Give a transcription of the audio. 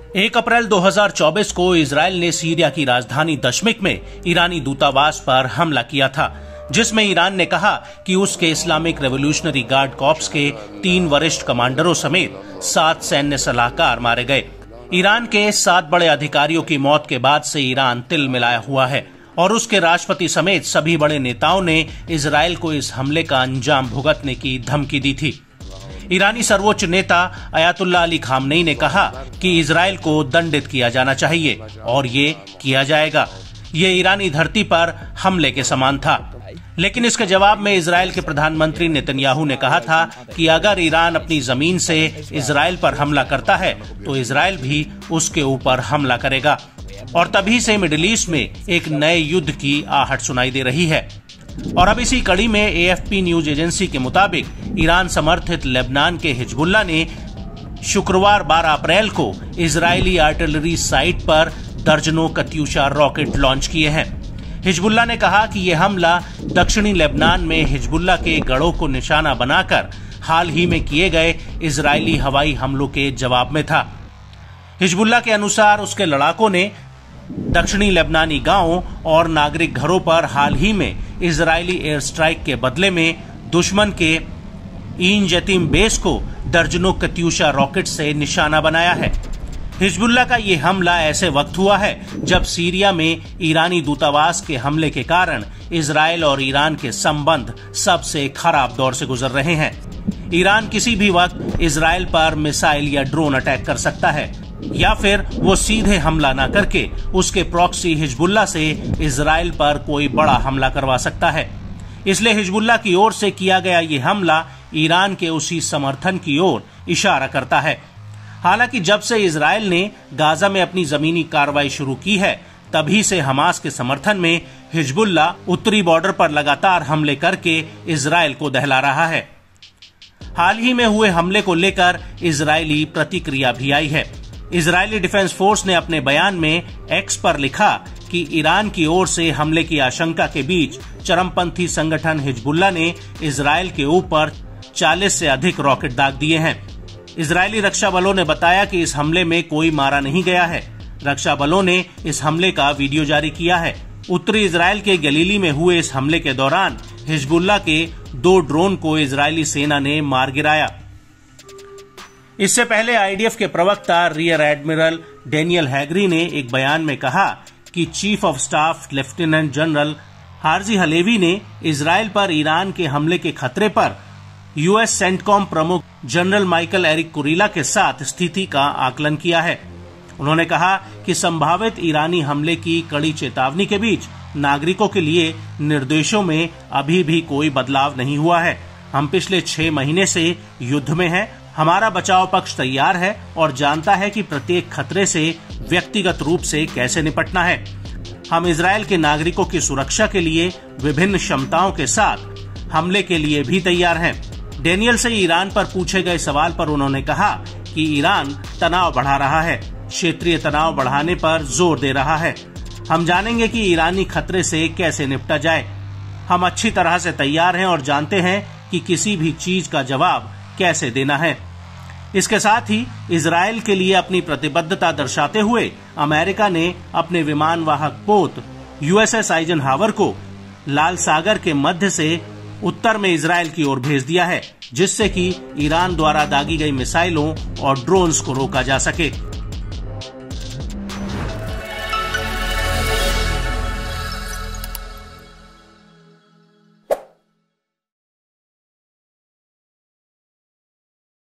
1 अप्रैल 2024 को इजराइल ने सीरिया की राजधानी दमिश्क में ईरानी दूतावास पर हमला किया था, जिसमें ईरान ने कहा कि उसके इस्लामिक रेवोल्यूशनरी गार्ड कॉर्प्स के 3 वरिष्ठ कमांडरों समेत 7 सैन्य सलाहकार मारे गए। ईरान के 7 बड़े अधिकारियों की मौत के बाद से ईरान तिल मिलाया हुआ है और उसके राष्ट्रपति समेत सभी बड़े नेताओं ने इजराइल को इस हमले का अंजाम भुगतने की धमकी दी थी। ईरानी सर्वोच्च नेता अयातुल्लाह अली खामनेई ने कहा कि इजराइल को दंडित किया जाना चाहिए और ये किया जाएगा। ये ईरानी धरती पर हमले के समान था। लेकिन इसके जवाब में इजराइल के प्रधानमंत्री नेतन्याहू ने कहा था कि अगर ईरान अपनी जमीन से इजराइल पर हमला करता है तो इजराइल भी उसके ऊपर हमला करेगा। और तभी से मिडिल ईस्ट में एक नए युद्ध की आहट सुनाई दे रही है। और अब इसी कड़ी में एएफपी न्यूज एजेंसी के मुताबिक ईरान समर्थित लेबनान के हिजबुल्लाह ने शुक्रवार 12 अप्रैल को इजरायली आर्टिलरी साइट पर दर्जनों कत्यूशा रॉकेट लॉन्च किए हैं। हिजबुल्लाह ने कहा कि यह हमला दक्षिणी लेबनान में हिजबुल्लाह के गढ़ों को निशाना बनाकर हाल ही में किए गए इजरायली हवाई हमलों के जवाब में था। हिजबुल्लाह के अनुसार उसके लड़ाकों ने दक्षिणी लेबनानी गांवों और नागरिक घरों पर हाल ही में इजरायली एयर स्ट्राइक के बदले में दुश्मन के ईन जतीम बेस को दर्जनों कत्यूशा रॉकेट से निशाना बनाया है। हिजबुल्लाह का ये हमला ऐसे वक्त हुआ है जब सीरिया में ईरानी दूतावास के हमले के कारण इजराइल और ईरान के संबंध सबसे खराब दौर से गुजर रहे हैं। ईरान किसी भी वक्त इजराइल पर मिसाइल या ड्रोन अटैक कर सकता है या फिर वो सीधे हमला न करके उसके प्रॉक्सी हिजबुल्लाह से इजराइल पर कोई बड़ा हमला करवा सकता है। इसलिए हिजबुल्लाह की ओर से किया गया ये हमला ईरान के उसी समर्थन की ओर इशारा करता है। हालांकि जब से इजराइल ने गाजा में अपनी जमीनी कार्रवाई शुरू की है, तभी से हमास के समर्थन में हिजबुल्लाह उत्तरी बॉर्डर पर लगातार हमले करके इजराइल को दहला रहा है। हाल ही में हुए हमले को लेकर इजरायली प्रतिक्रिया भी आई है। इजरायली डिफेंस फोर्स ने अपने बयान में एक्स पर लिखा कि ईरान की ओर से हमले की आशंका के बीच चरमपंथी संगठन हिजबुल्लाह ने इजराइल के ऊपर 40 से अधिक रॉकेट दाग दिए हैं। इजरायली रक्षा बलों ने बताया कि इस हमले में कोई मारा नहीं गया है। रक्षा बलों ने इस हमले का वीडियो जारी किया है। उत्तरी इजराइल के गलीली में हुए इस हमले के दौरान हिजबुल्लाह के 2 ड्रोन को इजरायली सेना ने मार गिराया। इससे पहले आईडीएफ के प्रवक्ता रियर एडमिरल डेनियल हैगरी ने एक बयान में कहा कि chief of staff lieutenant general Herzi Halevi ने इजराइल पर ईरान के हमले के खतरे पर यूएस सेंटकॉम प्रमुख जनरल माइकल एरिक कुरीला के साथ स्थिति का आकलन किया है। उन्होंने कहा कि संभावित ईरानी हमले की कड़ी चेतावनी के बीच नागरिकों के लिए निर्देशों में अभी भी कोई बदलाव नहीं हुआ है। हम पिछले 6 महीने से युद्ध में हैं। हमारा बचाव पक्ष तैयार है और जानता है कि प्रत्येक खतरे से व्यक्तिगत रूप से कैसे निपटना है। हम इजराइल के नागरिकों की सुरक्षा के लिए विभिन्न क्षमताओं के साथ हमले के लिए भी तैयार हैं। डेनियल से ईरान पर पूछे गए सवाल पर उन्होंने कहा कि ईरान तनाव बढ़ा रहा है, क्षेत्रीय तनाव बढ़ाने पर जोर दे रहा है। हम जानेंगे कि ईरानी खतरे से कैसे निपटा जाए। हम अच्छी तरह से तैयार हैं और जानते हैं कि किसी भी चीज का जवाब कैसे देना है। इसके साथ ही इजराइल के लिए अपनी प्रतिबद्धता दर्शाते हुए अमेरिका ने अपने विमान वाहक पोत यूएसएस आइजनहावर को लाल सागर के मध्य से उत्तर में इजराइल की ओर भेज दिया है, जिससे कि ईरान द्वारा दागी गई मिसाइलों और ड्रोन्स को रोका जा सके।